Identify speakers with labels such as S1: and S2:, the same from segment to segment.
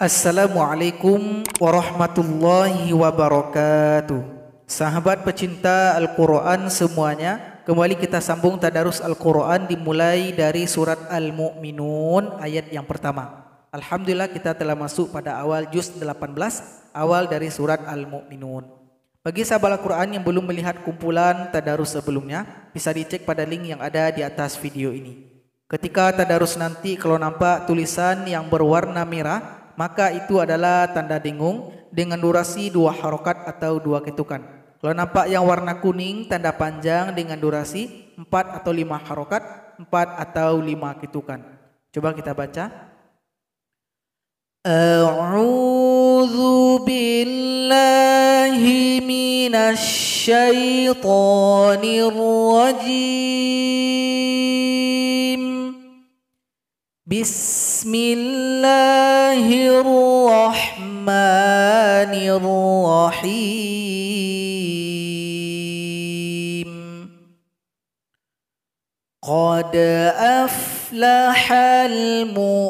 S1: Assalamualaikum warahmatullahi wabarakatuh. Sahabat pecinta Al-Quran semuanya, kembali kita sambung tadarus Al-Quran dimulai dari surat Al-Mu'minun ayat yang pertama. Alhamdulillah kita telah masuk pada awal juz 18, awal dari surat Al-Mu'minun. Bagi sahabat Al-Quran yang belum melihat kumpulan tadarus sebelumnya, bisa dicek pada link yang ada di atas video ini. Ketika tadarus nanti kalau nampak tulisan yang berwarna merah, maka itu adalah tanda dengung dengan durasi 2 harokat atau 2 ketukan. Kalau nampak yang warna kuning, tanda panjang dengan durasi 4 atau 5 harokat, 4 atau 5 ketukan. Coba kita baca. A'udzu billahi minasy syaithanir rajim. Bismillahirrahmanirrahim. Qad aflahal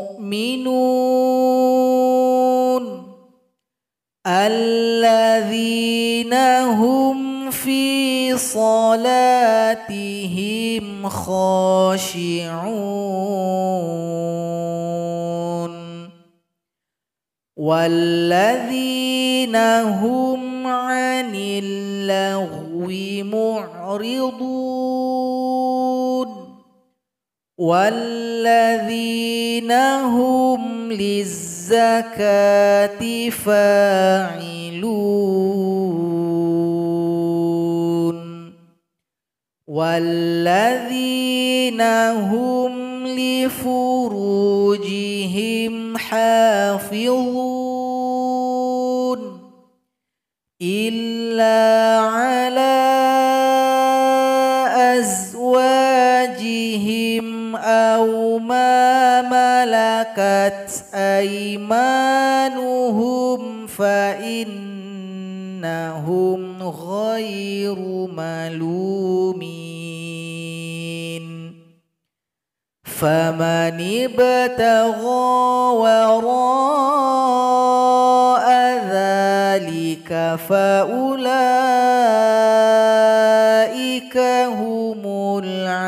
S1: mu'minun alladzina hum fi salatihim khashi'un walladzina hum 'anil lagwi mu'ridun walladzina hum lizzakati fa'ilun walladzina hum li furujihim hafizun illa ala azwajihim aw ma malakat aymanuhum fa innahum ghairu malumin faman ibtagha wara'a dzalika fa ulaika humul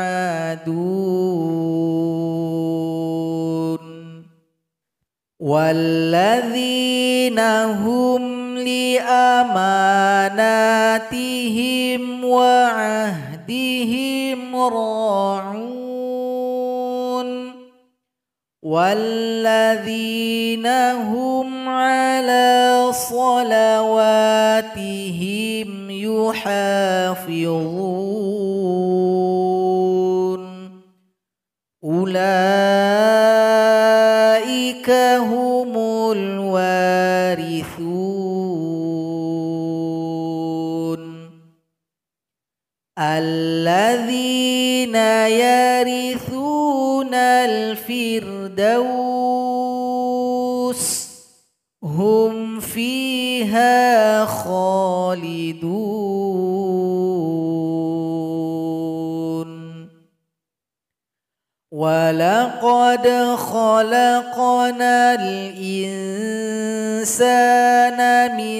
S1: adun walladzina hum li amanatihim wa ahdihim ra'un walladzina hum ala salawatihim yuhafizun ulaika humul warithun alladzina yarithunal firdaus hum fiha khalidun walaqad khalaqnal insana min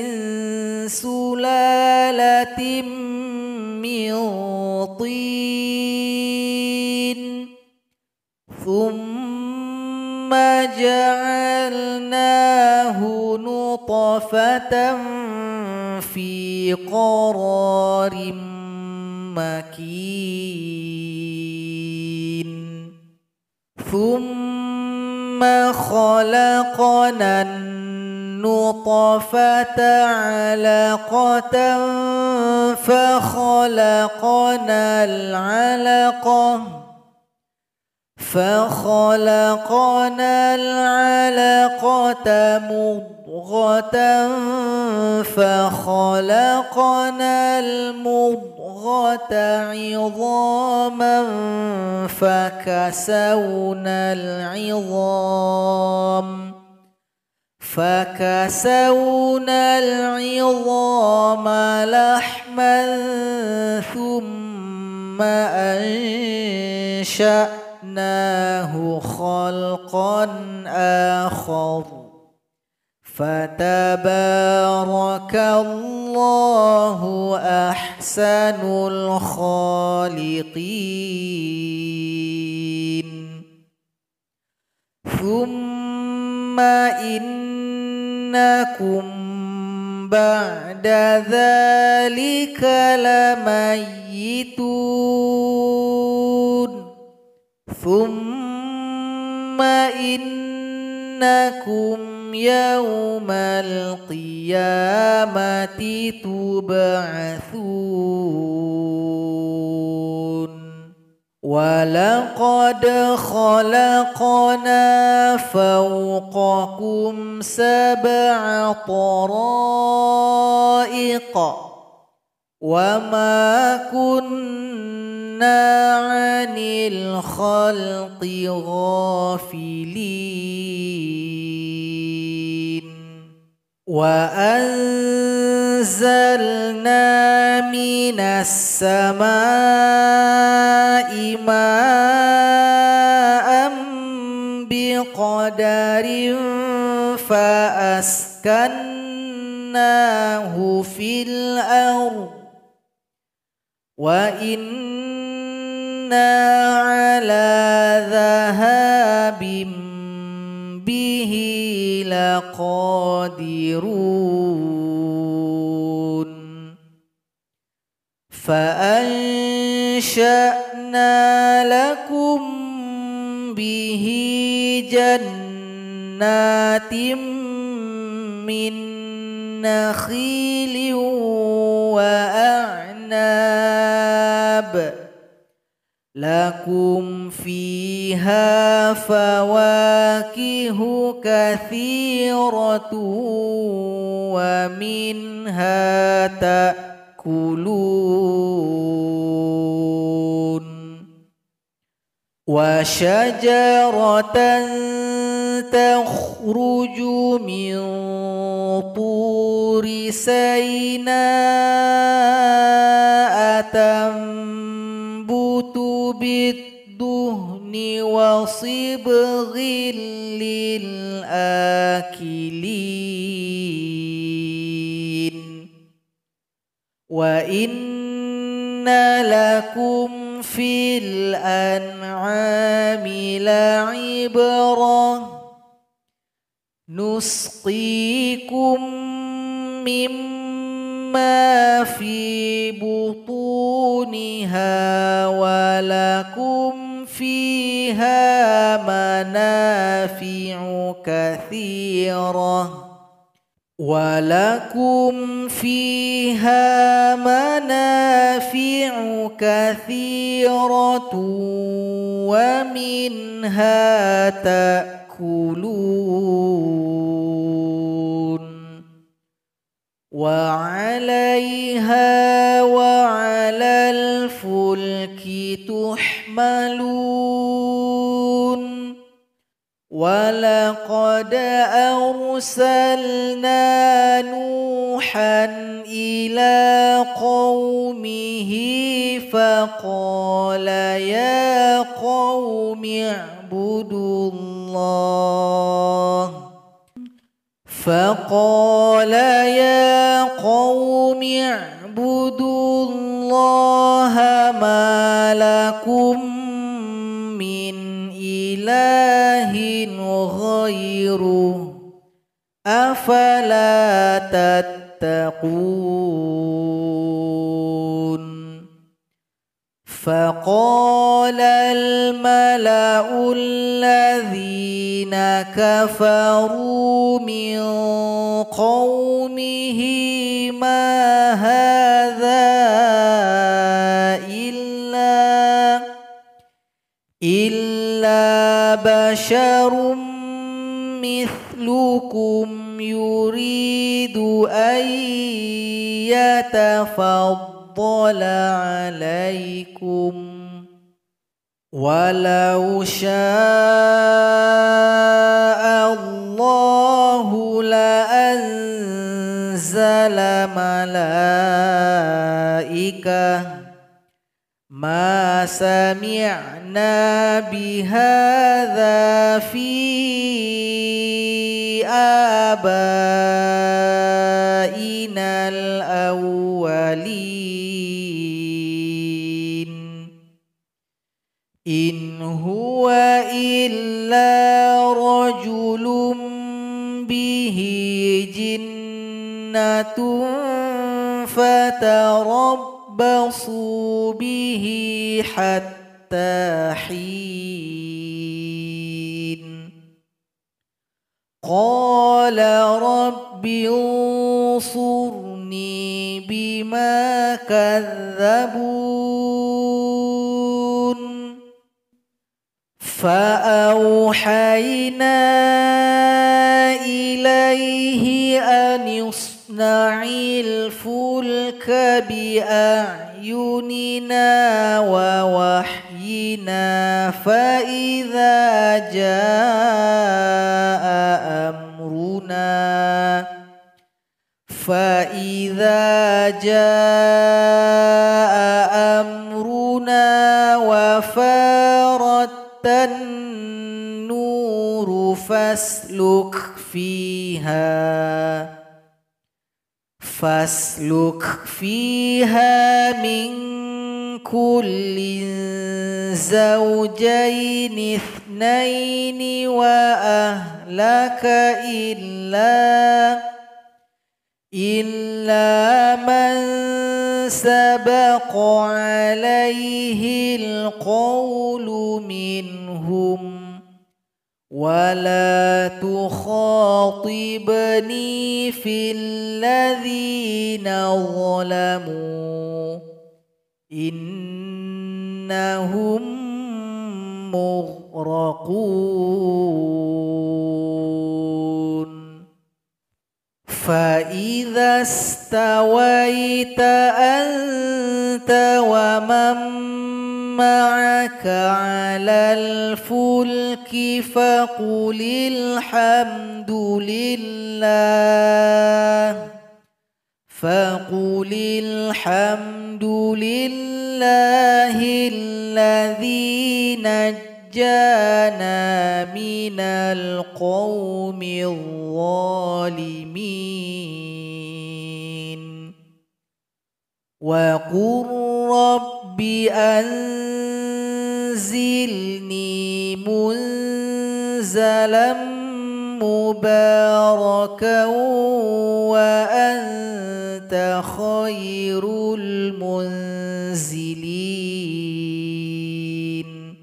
S1: sulalatin min tin thumma ja'alnahu nutfatan fi qararin makin thumma khalaqnan nutfata 'alaqatan fa khalaqnal 'alaqah فخلقنا العلقة مضغة فخلقنا المضغة عظاما فكسونا العظام لحما ثم أنشأناه خلقا آخر فتبارك الله أحسن الخالقين. ثم إنكم بعد ذلك لميتون. ثم إنكم يوم القيامة تبعثون. ولقد خلقنا فوقكم 7 طرائق وما كنا عن الخلق غافلين. وأنزلنا من السماء ماء بقدر فأسكناه في الأرض وإنا على ذهاب به لقادرون. فأنشأنا لكم به جنات من نخيل وأعناب لكم فيها فواكه كثيرة ومنها تأكلون. وشجرة تخرج من طور سيناء تنبت بالدهن وصبغ للآكلين. وإن لكم في الأنعام لعبرة نسقيكم مما في بطونها ولكم فيها منافع كثيرة ومنها تأكلون. وعليها وعلى الفلك تحملون. ولقد أرسلنا نوحا إلى قومه فقال يا قوم اعبدوا الله ما لكم من إله غيره أفلا تتقون. فقال الملأ الذين كفروا من قومه ما هذا إلا بشر مثلكم يريد أن يتفضل عليكم ولو شاء الله لأنزل ملائكة ما سمعنا بهذا في آبائنا الأولين إن هو إلا رجل به جنة فتربصوا به حتى حين قال رب انصرني بما كذبون فأوحينا إليه أن اصنع الفلك بأعيننا ووحينا فإذا جاء أمرنا وفارت النور فاسلك فيها من كل زوجين اثنين وأهلك إلا من سبق عليه القول منهم ولا تخاطبني في الذين ظلموا إنهم مغرقون فإذا استويت أنت ومن معك على الفلك فقل الحمد لله الذي نجانا من القوم الظالمين وقل رب أنزلني منزلا مباركا وأنت خير المنزلين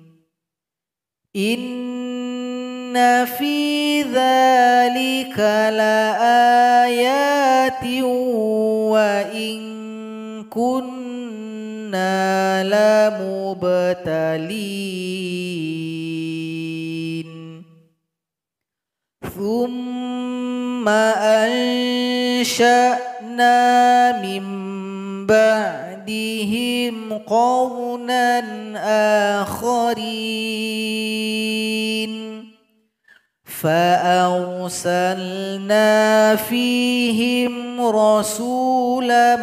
S1: إن في ذلك لآيات وإن كنا لمبتلين ثم أنشأنا من بعدهم قرنا آخرين فأرسلنا فيهم رسولا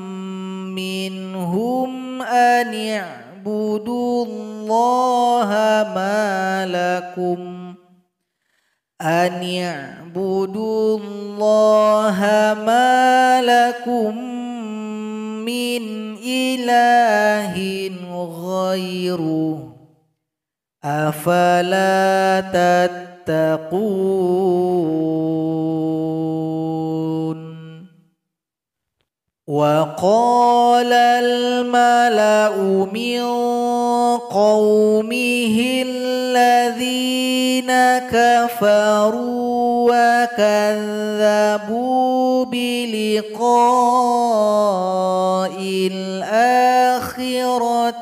S1: منهم أن اعبدوا الله ما لكم من إله غيره أفلا تتقون وقال الملأ من قومه الذين كفروا وكذبوا بلقاء الآخرة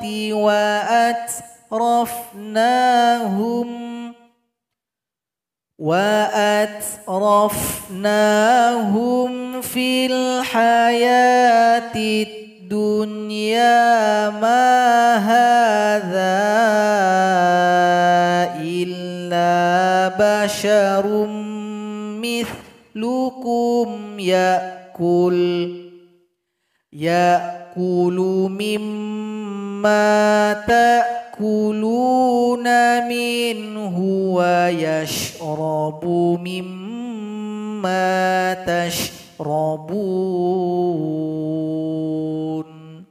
S1: وأترفناهم في الحياة الدنيا ما هذا إلا بشر مثلكم يأكل مما تأكلون يأكلون منه ويشرب مما تشربون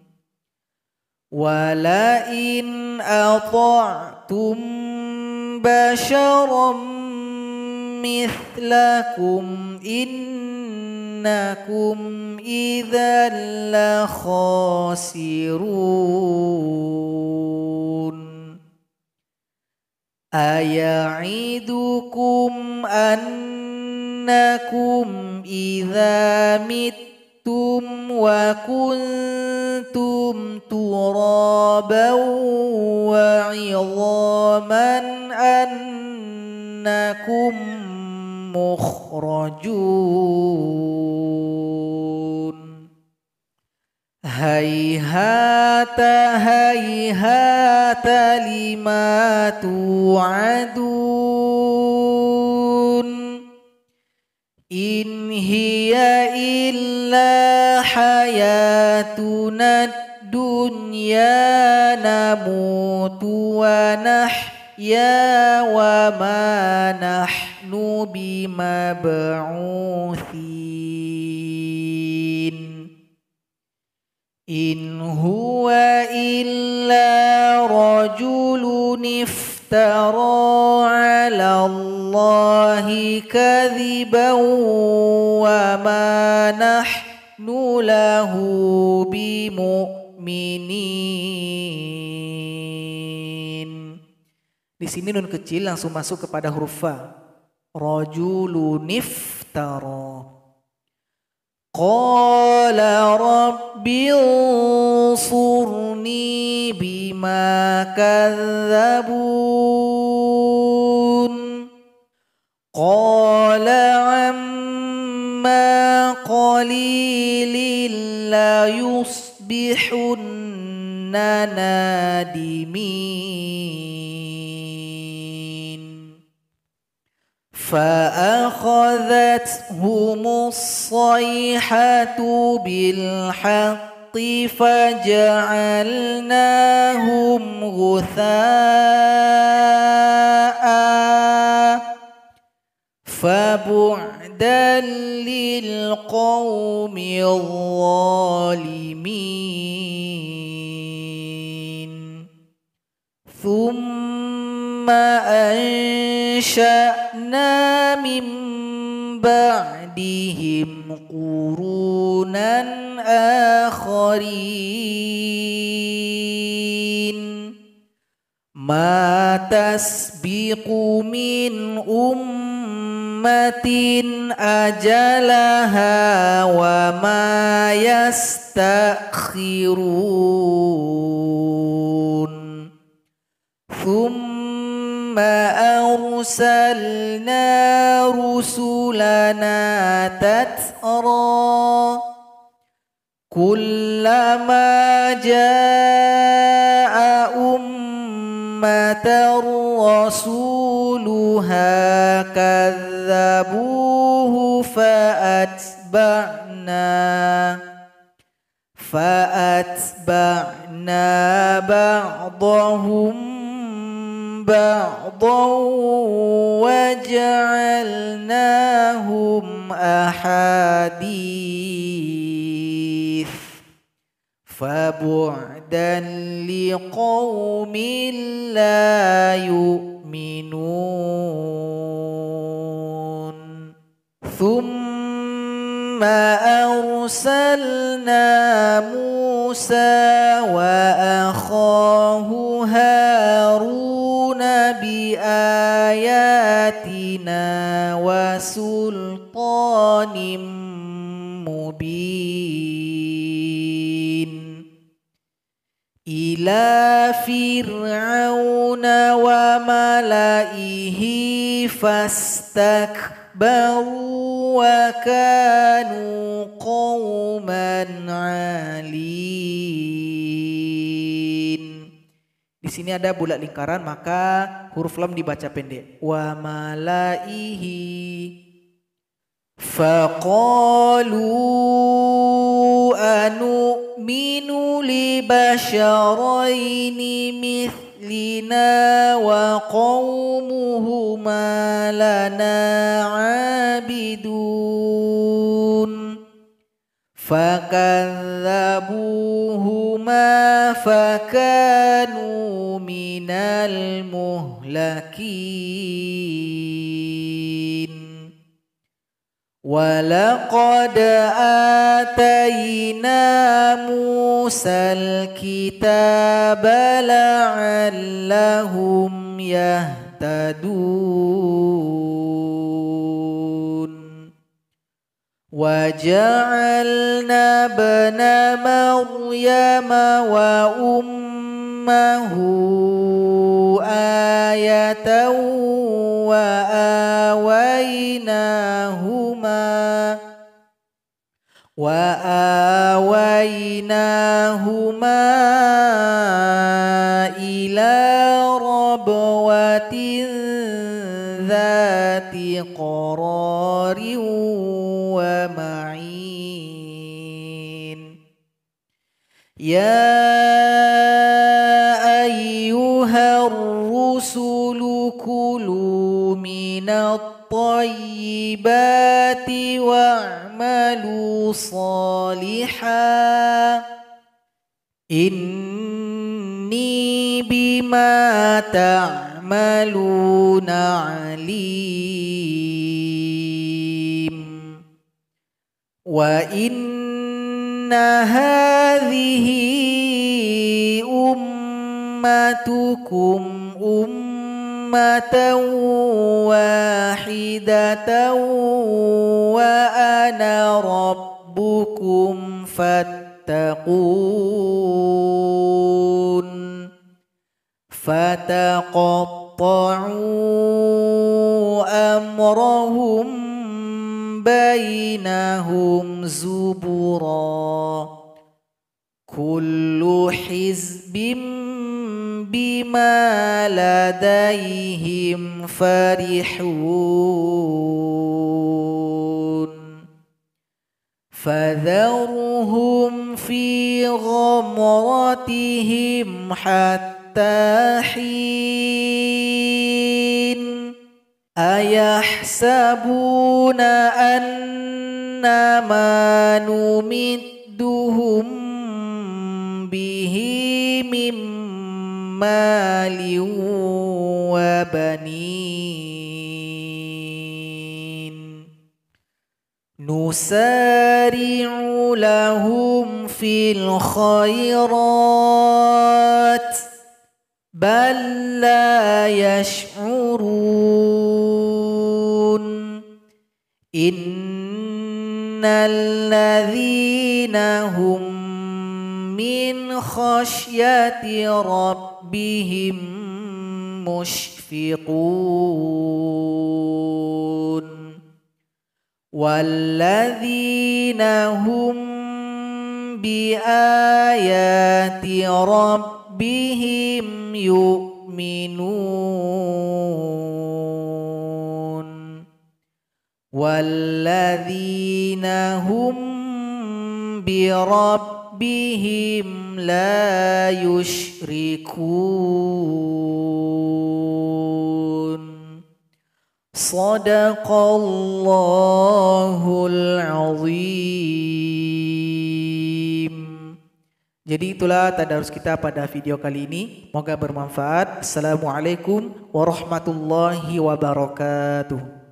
S1: ولئن أطعتم بشرا مثلكم إنكم إذا لخاسرون أيعدكم أنكم إذا متم وكنتم ترابا وعظاما أنكم مخرجون هيهات هيهات لما توعدون إن هي إلا حياتنا الدنيا نموت ونحيا وما نحن بمبعوثين إن هو إلا رجل افترى على الله كذبا وما نحن له بمؤمنين. Di sini nun kecil langsung masuk kepada huruf fa. Rajulun iftara. Qala rabbi ansurni bima kadzabun. Qala amma qalilin la yusbihunna nadimin. فأخذتهم الصيحة بالحق فجعلناهم غثاء فبعدا للقوم الظالمين ثم أنشأنا من بعدهم قرونا آخرين ما تسبق من أمة أجلها وما يستأخرون ثم أرسلنا رسلنا تترى كلما جاء أمة رسولها كذبوه فأتبعنا بعضهم بعضا وجعلناهم أحاديث فبعدا لقوم لا يؤمنون ثم أرسلنا موسى وأخاه هارون بآياتنا وسلطان مبين إلى فرعون وملئه فاستكبروا وكانوا قوما عالين. Di sini ada bulat lingkaran, maka huruf lam dibaca pendek. Wa malaihi faqalu anu'minu li basharaini مثلنا وقومهما لنا عابدون فكذبوهما فكانوا من المهلكين ولقد آتينا موسى الكتاب لعلهم يهتدون وجعلنا ابن مريم وأمه آية وآويناهما إلى ربوة ذات قرار ومعين يا أيها الرسل كلوا من الطيبات واعملوا صالحا إني بما تعملون عليم وإن هذه أمتكم أمة واحدة وأنا ربكم فاتقون فتقطعوا أمرهم بينهم زبرا كل حزب بما لديهم فرحون فذرهم في غمرتهم حتى حين أيحسبون أن ما نمدهم به من مال وبنين نسارع لهم في الخيرات بل لا يشعرون إن الذين هم من خشية ربهم مشفقون والذين هم بآيات ربهم يؤمنون والذين هم بربهم لا يشركون صدق Allahul Azim. Jadi itulah tadarus kita pada video kali ini. Semoga bermanfaat. Assalamualaikum warahmatullahi wabarakatuh.